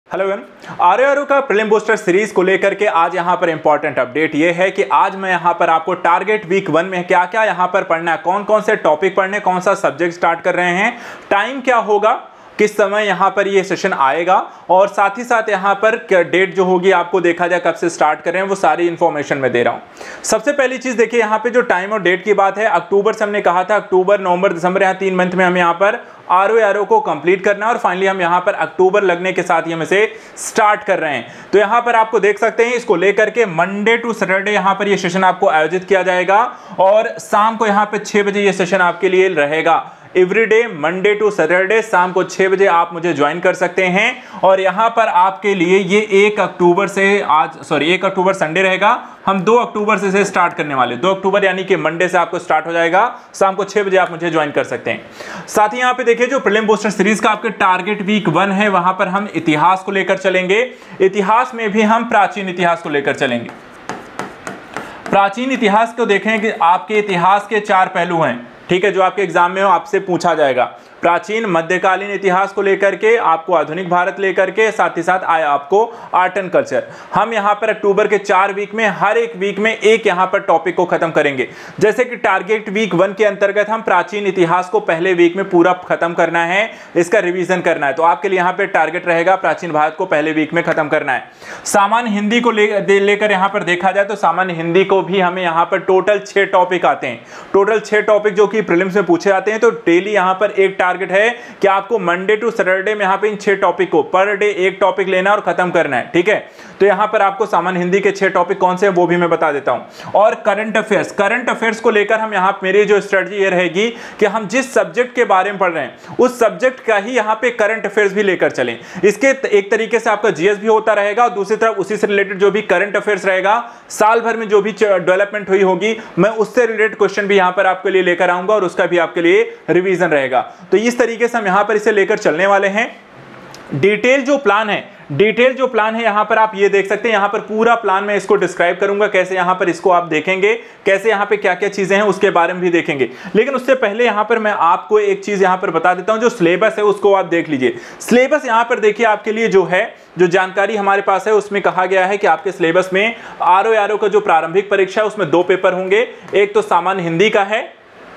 Hello everyone, RO RO का prelim booster series को लेकर के आज यहां पर इंपॉर्टेंट अपडेट ये है कि आज मैं यहां पर आपको टारगेट वीक 1 में क्या क्या यहां पर पढ़ना है, कौन कौन से टॉपिक पढ़ने, कौन सा सब्जेक्ट स्टार्ट कर रहे हैं, टाइम क्या होगा, किस समय यहां पर ये सेशन आएगा और साथ ही साथ यहां पर डेट जो होगी आपको देखा जाए कब से स्टार्ट कर रहे हैं वो सारी इंफॉर्मेशन मैं दे रहा हूं। सबसे पहली चीज देखिए यहां पे जो टाइम और डेट की बात है, अक्टूबर से हमने कहा था अक्टूबर नवंबर दिसंबर यहाँ 3 मंथ में हम यहाँ पर आरओआरओ को कंप्लीट करना है और फाइनली हम यहाँ पर अक्टूबर लगने के साथ ही हम इसे स्टार्ट कर रहे हैं। तो यहाँ पर आपको देख सकते हैं इसको लेकर के मंडे टू सैटरडे यहाँ पर ये सेशन आपको आयोजित किया जाएगा और शाम को यहाँ पे 6 बजे ये सेशन आपके लिए रहेगा। एवरीडे मंडे टू सैटरडे शाम को 6 बजे आप मुझे ज्वाइन कर सकते हैं और यहां पर आपके लिए ये 1 अक्टूबर से 1 अक्टूबर संडे रहेगा। हम 2 अक्टूबर से इसे स्टार्ट करने वाले, 2 अक्टूबर यानी कि मंडे से आपको स्टार्ट हो जाएगा। शाम को 6 बजे आप मुझे ज्वाइन कर सकते हैं। साथ ही यहां पे देखिए जो प्रीलिम बूस्टर सीरीज का आपके टारगेट वीक 1 है वहां पर हम इतिहास को लेकर चलेंगे। इतिहास में भी हम प्राचीन इतिहास को लेकर चलेंगे। प्राचीन इतिहास को देखें कि आपके इतिहास के 4 पहलू हैं, ठीक है, जो आपके एग्जाम में हो आपसे पूछा जाएगा। प्राचीन मध्यकालीन इतिहास को लेकर के, आपको आधुनिक भारत लेकर के, साथ ही साथ आया आपको आर्ट एंड कल्चर। हम यहां पर अक्टूबर के 4 वीक में हर एक वीक में एक यहां पर टॉपिक को खत्म करेंगे। जैसे कि टारगेट वीक 1 के अंतर्गत हम प्राचीन इतिहास को पहले वीक में पूरा खत्म करना है, इसका रिवीजन करना है। तो आपके लिए यहां पर टारगेट रहेगा प्राचीन भारत को पहले वीक में खत्म करना है। सामान्य हिंदी को लेकर यहां पर देखा जाए तो सामान्य हिंदी को भी हमें यहां पर टोटल 6 टॉपिक आते हैं। टोटल 6 टॉपिक जो कि प्रीलिम्स में पूछे जाते हैं। तो डेली यहां पर एक टारगेट है कि आपको मंडे टू सैटरडे में यहां पे इन 6 टॉपिक को पर डे एक टॉपिक लेना और खत्म करना है, ठीक है। तो यहां पर आपको सामान्य हिंदी के 6 टॉपिक कौन से हैं वो भी मैं बता देता हूं। और करंट अफेयर्स को लेकर हम यहां मेरी जो स्ट्रेटजी ये रहेगी कि हम जिस सब्जेक्ट के बारे में पढ़ रहे हैं उस सब्जेक्ट का ही यहां पे करंट अफेयर्स भी लेकर चलें। इसके एक तरीके से आपका जीएस भी होता रहेगा और दूसरी तरफ उसी से रिलेटेड जो भी करंट अफेयर्स रहेगा, साल भर में जो भी डेवलपमेंट हुई होगी, मैं उससे रिलेटेड क्वेश्चन भी यहां पर आपके लिए लेकर आऊंगा और उसका भी आपके लिए रिवीजन रहेगा। तो इस तरीके से हम यहां पर इसे लेकर चलने वाले हैं। डिटेल जो प्लान है यहां पर आप ये देख सकते हैं। यहां पर पूरा प्लान मैं इसको डिस्क्राइब करूंगा, कैसे यहां पर इसको आप देखेंगे, कैसे यहां पे क्या क्या चीजें हैं उसके बारे में भी देखेंगे। लेकिन उससे पहले यहां पर मैं आपको एक चीज यहां पर बता देता हूं, जो सिलेबस है उसको आप देख लीजिए। सिलेबस यहां पर देखिए आपके लिए जो जानकारी हमारे पास है उसमें कहा गया है कि आपके सिलेबस में आरओआरओ का जो प्रारंभिक परीक्षा है उसमें 2 पेपर होंगे। एक तो सामान्य हिंदी का है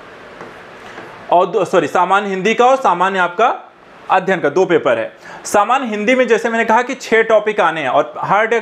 और सामान्य हिंदी का और सामान्य आपका अध्ययन का 2 पेपर है। सामान्य हिंदी में जैसे मैंने कहा कि 6 टॉपिक आने हैं और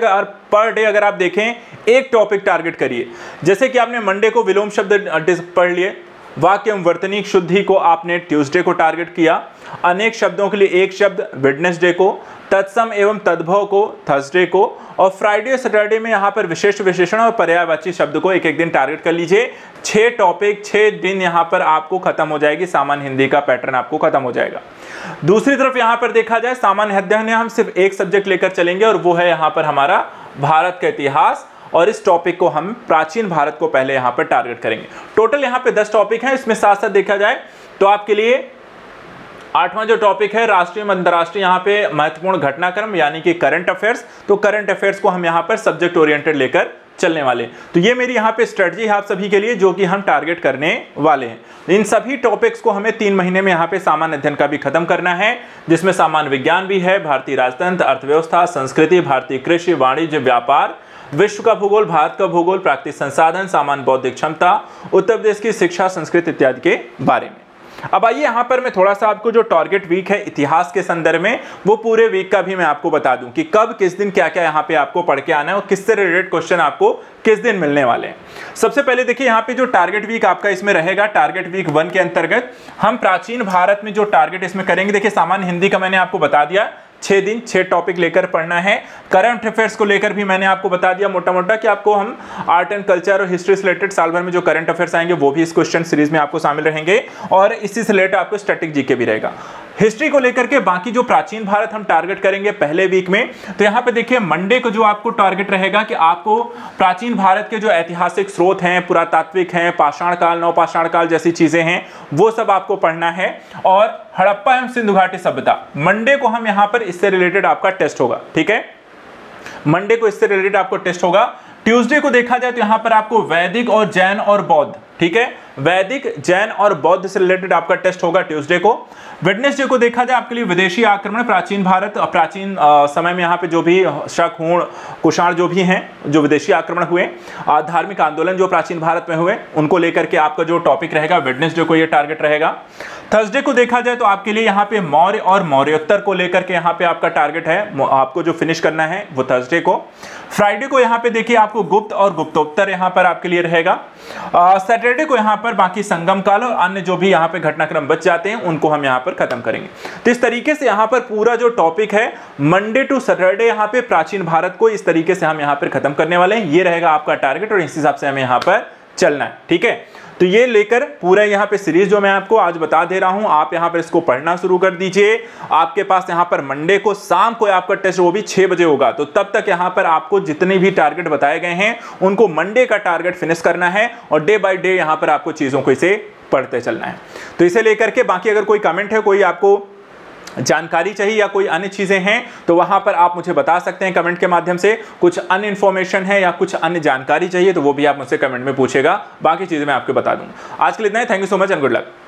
पर डे अगर आप देखें एक टॉपिक टारगेट करिए। जैसे कि आपने मंडे को विलोम शब्द पढ़ लिए, वाक्य एवं वर्तनीक शुद्धि को आपने ट्यूसडे को टारगेट किया, अनेक शब्दों के लिए एक शब्द वेडनेसडे को, तत्सम एवं तद्भव को थर्सडे को और फ्राइडे सैटरडे में यहाँ पर विशेष विशेषण और पर्यायवाची शब्द को एक एक दिन टारगेट कर लीजिए। 6 टॉपिक 6 दिन यहाँ पर आपको खत्म हो जाएगी। सामान्य हिंदी का पैटर्न आपको खत्म हो जाएगा। दूसरी तरफ यहाँ पर देखा जाए सामान्य अध्ययन में हम सिर्फ एक सब्जेक्ट लेकर चलेंगे और वो है यहाँ पर हमारा भारत का इतिहास और इस टॉपिक को हम प्राचीन भारत को पहले यहाँ पर टारगेट करेंगे। टोटल यहाँ पे 10 टॉपिक हैं। इसमें साथ साथ देखा जाए तो आपके लिए 8वां जो टॉपिक है राष्ट्रीय अंतरराष्ट्रीय यहाँ पे महत्वपूर्ण घटनाक्रम यानी कि करंट अफेयर्स। तो करंट अफेयर्स को हम यहाँ पर सब्जेक्ट ओरिएंटेड लेकर चलने वाले। तो ये मेरी यहाँ पे स्ट्रेटजी है आप सभी के लिए जो कि हम टारगेट करने वाले हैं। इन सभी टॉपिक्स को हमें 3 महीने में यहाँ पे सामान्य अध्ययन का भी खत्म करना है, जिसमें सामान्य विज्ञान भी है, भारतीय राजतंत्र, अर्थव्यवस्था, संस्कृति, भारतीय कृषि, वाणिज्य, व्यापार, विश्व का भूगोल, भारत का भूगोल, प्राकृतिक संसाधन, सामान्य बौद्धिक क्षमता, उत्तर प्रदेश की शिक्षा, संस्कृति इत्यादि के बारे में। अब आइए यहाँ पर मैं थोड़ा सा आपको जो टारगेट वीक है इतिहास के संदर्भ में वो पूरे वीक का भी मैं आपको बता दूं कि कब किस दिन क्या क्या यहाँ पे आपको पढ़ के आना है और किससे रिलेटेड क्वेश्चन आपको किस दिन मिलने वाले हैं। सबसे पहले देखिए यहाँ पे जो टारगेट वीक आपका इसमें रहेगा, टारगेट वीक 1 के अंतर्गत हम प्राचीन भारत में जो टारगेट इसमें करेंगे। देखिए सामान्य हिंदी का मैंने आपको बता दिया 6 दिन 6 टॉपिक लेकर पढ़ना है। करंट अफेयर्स को लेकर भी मैंने आपको बता दिया मोटा मोटा कि आपको हम आर्ट एंड कल्चर और हिस्ट्री से रिलेटेड साल भर में जो करंट अफेयर्स आएंगे वो भी इस क्वेश्चन सीरीज में आपको शामिल रहेंगे और इसी से रिलेटेड आपको स्टैटिक जीके भी रहेगा। हिस्ट्री को लेकर के बाकी जो प्राचीन भारत हम टारगेट करेंगे पहले वीक में। तो यहाँ पे देखिए मंडे को जो आपको टारगेट रहेगा कि आपको प्राचीन भारत के जो ऐतिहासिक स्रोत हैं, पुरातात्विक हैं, पाषाण काल, नवपाषाण काल जैसी चीजें हैं वो सब आपको पढ़ना है। और हड़प्पा एवं सिंधु घाटी सभ्यता मंडे को हम यहाँ पर इससे रिलेटेड आपका टेस्ट होगा, ठीक है। मंडे को इससे रिलेटेड आपको टेस्ट होगा। ट्यूसडे को देखा जाए तो यहाँ पर आपको वैदिक और जैन और बौद्ध, ठीक है। वैदिक, जैन और बौद्ध से रिलेटेड आपका टेस्ट होगा ट्यूसडे को। वेडनेसडे को देखा जाए आपके लिए विदेशी आक्रमण, प्राचीन भारत, प्राचीन समय में यहाँ पे जो भी शक, हूण, कुषाण जो भी हैं, जो विदेशी आक्रमण हुए, धार्मिक आंदोलन जो प्राचीन भारत में हुए, उनको लेकर के आपका जो टॉपिक रहेगा वेडनेसडे को ये टारगेट रहेगा। थर्सडे को देखा जाए तो आपके लिए यहाँ पे मौर्य और मौर्योत्तर को लेकर के यहाँ पे आपका टारगेट है, आपको जो फिनिश करना है वो थर्सडे को। फ्राइडे को यहाँ पे देखिए आपको गुप्त और गुप्तोत्तर यहाँ पर आपके लिए रहेगा। सैटरडे को यहाँ पर बाकी संगम काल और अन्य जो भी यहाँ पे घटनाक्रम बच जाते हैं उनको हम यहाँ पर खत्म करेंगे। तो इस तरीके से यहाँ पर पूरा जो टॉपिक है मंडे टू सैटरडे यहाँ पे प्राचीन भारत को इस तरीके से हम यहाँ पर खत्म करने वाले हैं। ये रहेगा आपका टारगेट और इस हिसाब से हमें यहाँ पर चलना है, ठीक है। तो ये लेकर पूरा यहाँ पे सीरीज जो मैं आपको आज बता दे रहा हूं, आप यहाँ पर इसको पढ़ना शुरू कर दीजिए। आपके पास यहाँ पर मंडे को शाम को आपका टेस्ट वो भी 6 बजे होगा, तो तब तक यहाँ पर आपको जितने भी टारगेट बताए गए हैं उनको मंडे का टारगेट फिनिश करना है और डे बाय डे यहाँ पर आपको चीजों को इसे पढ़ते चलना है। तो इसे लेकर के बाकी अगर कोई कमेंट है, कोई आपको जानकारी चाहिए या कोई अन्य चीजें हैं तो वहां पर आप मुझे बता सकते हैं कमेंट के माध्यम से। कुछ अन्य इन्फॉर्मेशन है या कुछ अन्य जानकारी चाहिए तो वो भी आप मुझसे कमेंट में पूछेगा, बाकी चीजें मैं आपको बता दूंगा। आज के लिए इतना ही। Thank you so much and good luck.